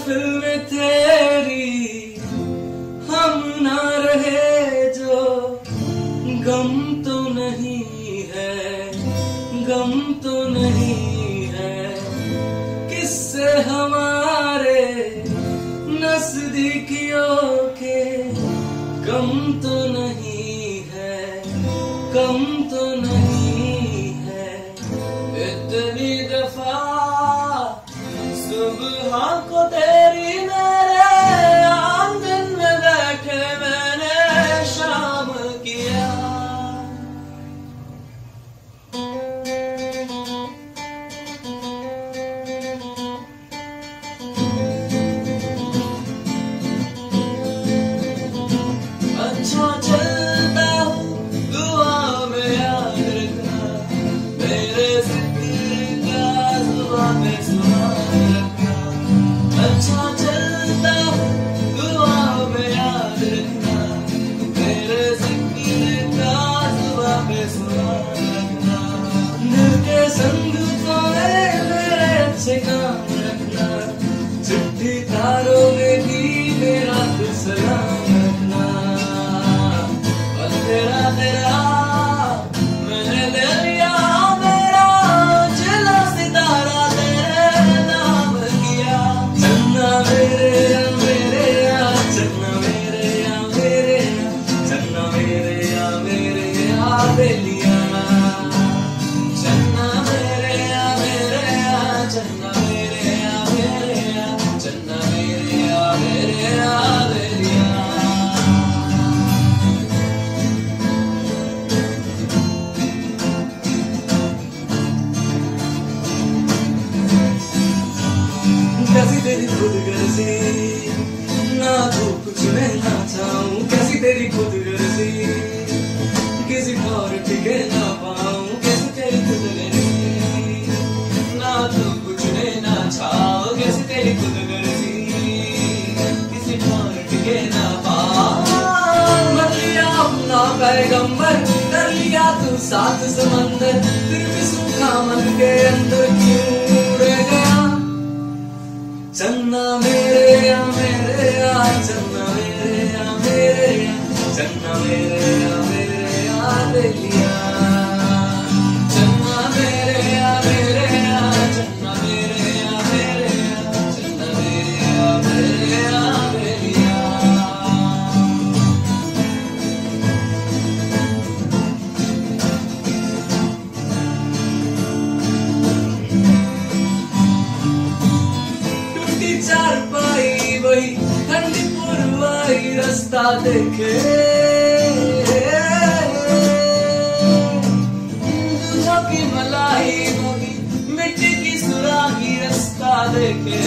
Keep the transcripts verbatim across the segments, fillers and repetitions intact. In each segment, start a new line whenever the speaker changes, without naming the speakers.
महफिल में तेरी हम ना रहे जो गम तो नहीं है, गम तो नहीं है। किससे हमारे नजदीकियों के कम तो नहीं है, कम तो नहीं है। इतनी दफा सुबह को तेरी मेरे आंगन में बैठे मैंने शाम किया। अच्छा चलता हूँ दुआ में याद रखना, मेरे जिक्र का दुआ में सुना रखना। अच्छा चलता हूँ दुआ में याद रखना, मेरे जिक्र का दुआ में सुना रखना। दिल के संदूकों में मेरे अच्छे काम रखना, चिट्ठी तारों में भी मेरा सलाम रखना। और तेरा तेरा मैंने ले लिया मेरा उजला सितारा तेरे नाम किया। चन्ना मेरे या मेरे या चन्ना मेरे या मेरे या चन्ना मेरे या मेरे या बेलिया। चन्ना मेरे या मेरे या चन्ना मेरे या मेरे या चन्ना मेरे या मेरे या बेलिया। कैसी तेरी खुद गर्जी ना धूप चुने ना छाऊं, कैसी तेरी खुद गर्जी किसी और टिके ना पाऊं। कैसी तेरी खुद गर्जी ना धूप चुने ना छाऊं, कैसी तेरी खुद गर्जी किसी और टिके ना पाऊं। मर लिया अपना पैगंबर कर लिया तू सात समंदर, फिर भी सूखा मन के अंदर क्यों रह गया। चन्ना मेरे या मेरे या चन्ना मेरे या मेरे या चन्ना मेरे या मेरे या बेलिया। चन्ना मेरे या मेरे या चन्ना मेरे या मेरे या चन्ना मेरे या मेरे या बेलिया। चारपाई वही ठंडी पुरवाई रास्ता देखे, दूधों की मलाई होगी मिट्टी की सुराही रास्ता देखे।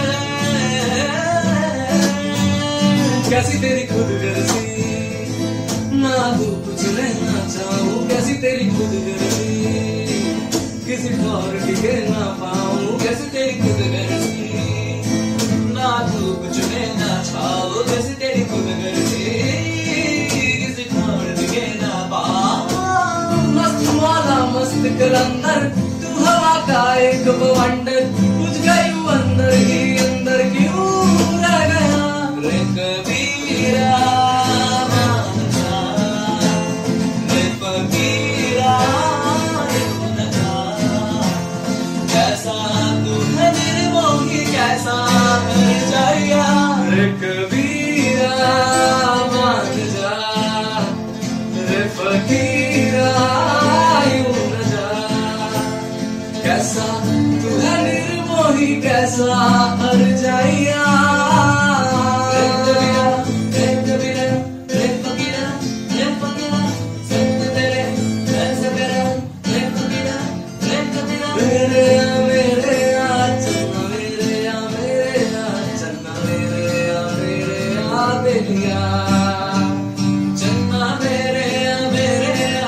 कैसी तेरी खुद गर्जी ना धूप चुने ना चाहूं, कैसी तेरी खुद गर्जी किसी और टिके ना पाऊं। कैसी तेरी खुद गर्जी ना धूप चुने ना छाओ, कैसी तेरी खुद गर्जी किसी और टिके ना पाऊं। मस्त मौला मस्त कलंदर तू हवा का एक बवंडर, बुझ गई वो अंदर ही अंदर क्यों रह गया। रे कबीरा मान जा, रे फकीरा न जा, कैसा तू है निर्मोही कैसा मर जाया। रे कबीरा मान जा, रे फकीरा यूं न जा, कैसा तू है निर्मोही कैसा मर जाया। रे कबीरा रे कबीरा रे फकीरा रे फकीरा संत तेरे ऐसे मेरा रे फकीरा रे कबीरा। मेरे या मेरे या चन्ना मेरे या मेरे या चन्ना मेरे या मेरे या बेलिया। चन्ना मेरे या मेरे या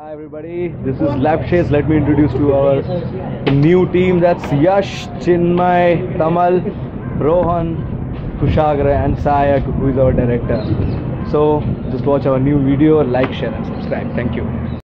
Hi everybody, this is Labshays. Let me introduce to our new team. That's Yash, Chinmay, Tamal, Rohan, Kushagra and Sayak, who is our director. So just watch our new video, like, share and subscribe. Thank you.